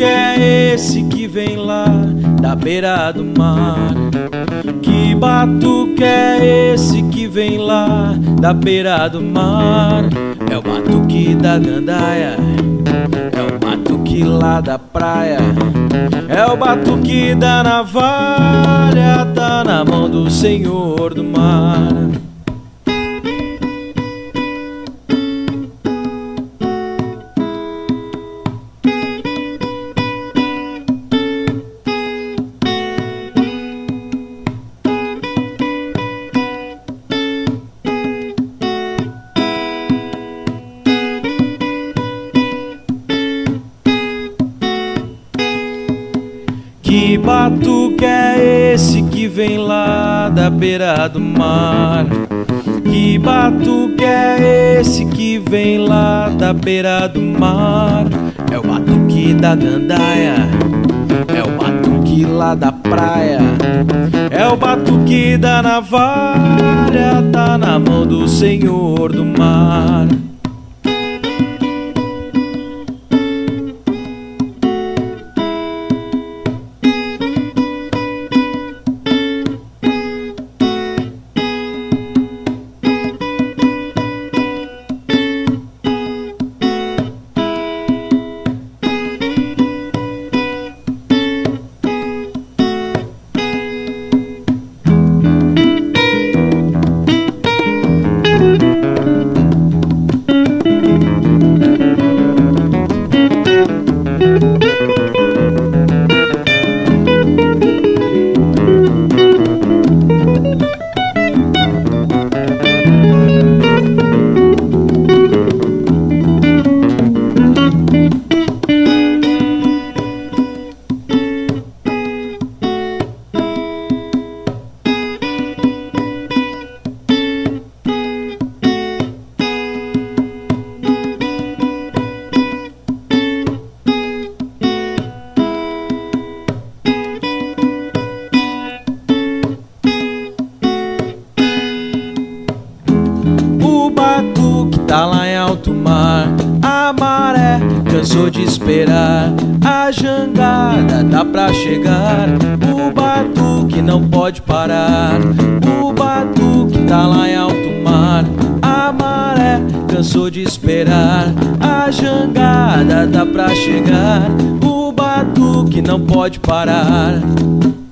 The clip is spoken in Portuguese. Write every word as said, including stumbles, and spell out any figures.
batuque é esse que vem lá da beira do mar? Que batuque é esse que vem lá da beira do mar? É o batuque da gandaia, é o batuque lá da praia, é o batuque da navalha, tá na mão do Senhor do mar. Que batuque é esse que vem lá da beira do mar? Que batuque é esse que vem lá da beira do mar? É o batuque da gandaia, é o batuque lá da praia, é o batuque da navalha, tá na mão do Senhor do mar. Tá lá em alto mar, a maré cansou de esperar, a jangada dá pra chegar, o batuque não pode parar. O batuque tá lá em alto mar, a maré cansou de esperar, a jangada dá pra chegar, o batuque não pode parar.